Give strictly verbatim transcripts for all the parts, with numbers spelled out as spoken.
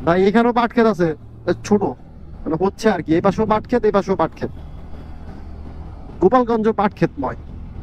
ভাই এখানেও পাট ক্ষেত আছে, ছোট মানে হচ্ছে আর কি, এই পাশেও পাট ক্ষেত, এই পাশেও পাট ক্ষেত। গোপালগঞ্জ পাট ক্ষেতময়।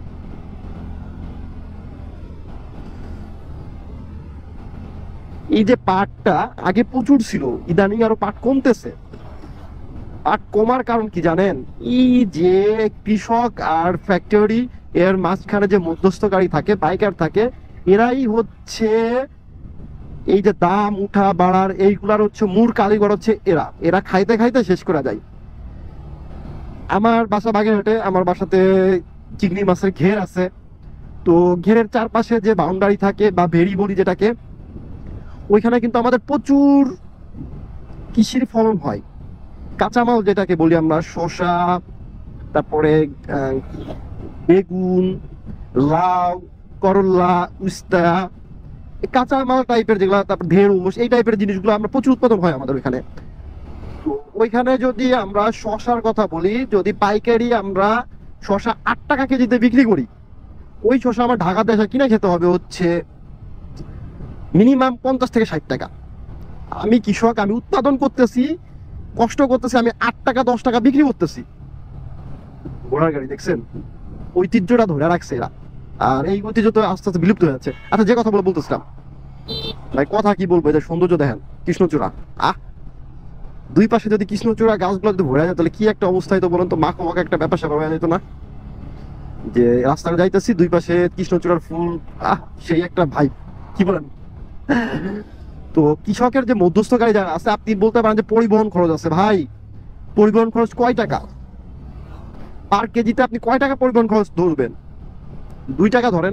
এই যে পাটটা আগে প্রচুর ছিল, ইদানিং আরো পাট কমতেছে। পাট কমার কারণ কি জানেন? এই যে কৃষক আর ফ্যাক্টরি, এর মাঝখানে যে মধ্যস্থকারী থাকে, পাইকার থাকে, এরাই হচ্ছে এই যে দাম উঠা বাড়ার এইগুলার হচ্ছে মূল কারিগর হচ্ছে এরা। এরা খাইতে খাইতে শেষ করা যায়। আমার বাসা বাগেরহাটে, আমার বাসাতে চিংড়ি মাছের ঘের আছে। তো ঘেরের চারপাশে যে বাউন্ডারি থাকে বা ভেরি বলি যেটাকে, ওইখানে কিন্তু আমাদের প্রচুর কৃষির ফলন হয়। কাঁচামাল যেটাকে বলি আমরা, শসা, তারপরে আহ, বেগুন, লাউ, করলা, উস্তা, কাঁচামাল টাইপের যেগুলো, তারপর ঢেঁড়স, এই টাইপের জিনিসগুলো আমরা প্রচুর উৎপাদন হয় আমাদের ওইখানে। তো ওইখানে যদি আমরা শসার কথা বলি, যদি পাইকারি আমরা শসা আট টাকা কেজিতে বিক্রি করি, ওই শসা আমার ঢাকাতে এসে কিনে খেতে হবে হচ্ছে মিনিমাম পঞ্চাশ থেকে ষাট টাকা। আমি কৃষক, আমি উৎপাদন করতেছি, কষ্ট করতেছি, আমি আট টাকা দশ টাকা বিক্রি করতেছি। ঘোড়ার গাড়ি দেখছেন, ঐতিহ্যটা ধরে রাখছে এরা। আর এই ঐতিহ্য তো আস্তে আস্তে বিলুপ্ত হয়ে যাচ্ছে। আচ্ছা, যে কথা বলে বলতেছিলাম ভাই, কথা কি বলবো, যে সৌন্দর্য দেখেন, কৃষ্ণচূড়া, আহ দুই পাশে যদি কৃষ্ণচূড়া গাছগুলো যদি ভরে যায়, তাহলে কি একটা অবস্থায় তো বলেন তো, মাখো মাখো একটা ব্যাপার স্যাপার হয়ে যেত না? যে রাস্তাটা যাইতেছি, দুই পাশে কৃষ্ণচূড়ার ফুল, আহ সেই একটা ভাই, কি বলেন? তো কৃষকের যে মধ্যস্থকারী যারা আছে, আপনি বলতে পারেন যে পরিবহন খরচ আছে। ভাই, পরিবহন খরচ কয় টাকা পার কেজিতে? আপনি কয় টাকা পরিবহন খরচ ধরবেন? দুই টাকা ধরেন।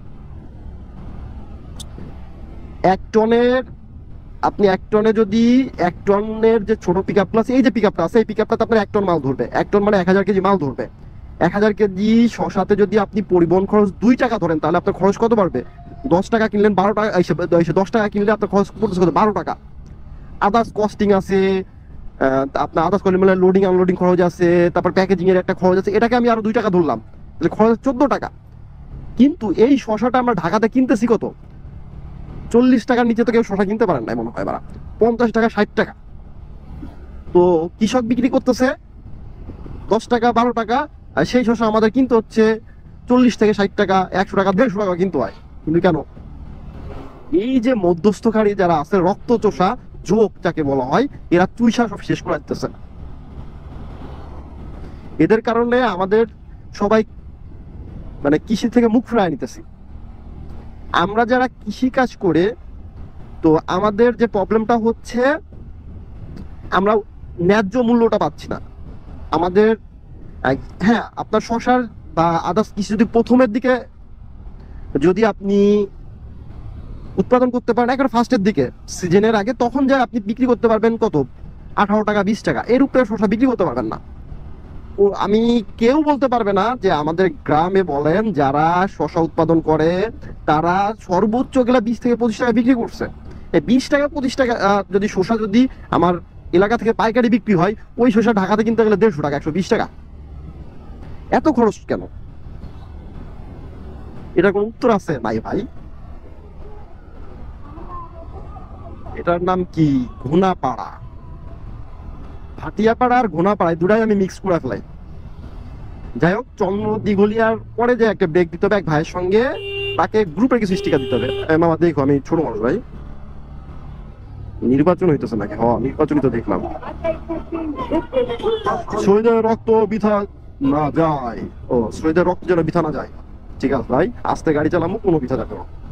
এক টনের, আপনি এক টনে যদি, এক টনের যে ছোট পিক আপ আছে, এই যে পিক আপটা আছে, এই পিক আপটাতে আপনার এক টন মাল ধরবে। এক টন মানে এক হাজার কেজি মাল ধরবে। এক হাজার কেজি শসাতে যদি আপনি পরিবহন খরচ দুই টাকা ধরেন, তাহলে আপনার খরচ কত বাড়বে? দশ টাকা কিনলেন, বারো টাকা এসে দশ টাকা কিনলে আপনার খরচ পড়তেছে কত? বারো টাকা। আদার্স কস্টিং আছে, আহ, আপনার আদার্স করলে মানে লোডিং আনলোডিং খরচ আছে, তারপর প্যাকেজিং এর একটা খরচ আছে, এটাকে আমি আরো দুই টাকা ধরলাম, তাহলে খরচ চোদ্দ টাকা। কিন্তু এই শসাটা আমরা ঢাকাতে কিনতেছি কত? চল্লিশ টাকার নিচে তো কেউ শসা কিনতে পারেন না মনে হয়, বাড়া পঞ্চাশ টাকা, ষাট টাকা। তো কৃষক বিক্রি করতেছে দশ টাকা, বারো টাকা, আর সেই শসা আমাদের কিনতে হচ্ছে চল্লিশ থেকে ষাট টাকা, একশো টাকা, দেড়শো টাকা কিনতে হয়। কিন্তু কেন? এই যে মধ্যস্থকারী যারা আছে, রক্ত চোষা যোগ যাকে বলা হয়, এরা চুইসা সব শেষ করে দিতেছে। এদের কারণে আমাদের সবাই মানে কৃষি থেকে মুখ ফিরায় নিতেছি। আমরা যারা কৃষি কাজ করে, তো আমাদের যে প্রবলেমটা হচ্ছে, আমরা ন্যায্য মূল্যটা পাচ্ছি না আমাদের। হ্যাঁ, আপনার শসার বা আদার্স কৃষি যদি প্রথমের দিকে যদি আপনি উৎপাদন করতে পারেন, একেবারে ফার্স্টের দিকে সিজনের আগে, তখন যা আপনি বিক্রি করতে পারবেন কত? আঠারো টাকা, বিশ টাকা, এর উপরে শসা বিক্রি করতে পারবেন না। ও আমি, কেউ বলতে পারবে না যে আমাদের গ্রামে বলেন যারা শসা উৎপাদন করে, তারা সর্বোচ্চ গেলে বিশ থেকে পঁচিশ টাকা বিক্রি করছে। এই বিশ টাকা পঁচিশ টাকা যদি শসা যদি আমার এলাকা থেকে পাইকারি বিক্রি হয়, ওই শসা ঢাকাতে কিনতে গেলে দেড়শো টাকা, একশো বিশ টাকা। এত খরচ কেন? এটা কোন উত্তর আছে নাই ভাই? এটার নাম কি? ঘোনাপাড়া। ভাটিয়াপাড়া আর ঘোনাপাড়ায় দুটাই আমি মিক্স করে ফেলাই। যাই হোক, চন্দ্র দিঘলিয়ার পরে যে একটা ব্রেক দিতে হবে এক ভাইয়ের সঙ্গে, তাকে গ্রুপে কিছু স্টিকার দিতে হবে। মামা দেখো, আমি ছোট মানুষ ভাই, নির্বাচন হইতেছে নাকি? হ, নির্বাচনই তো দেখলাম। শহীদের রক্ত বৃথা না যায়, ও শহীদের রক্ত যেন বৃথা না যায়। ঠিক আছে ভাই, আস্তে গাড়ি চালামো, কোনো বৃথা যাবে না।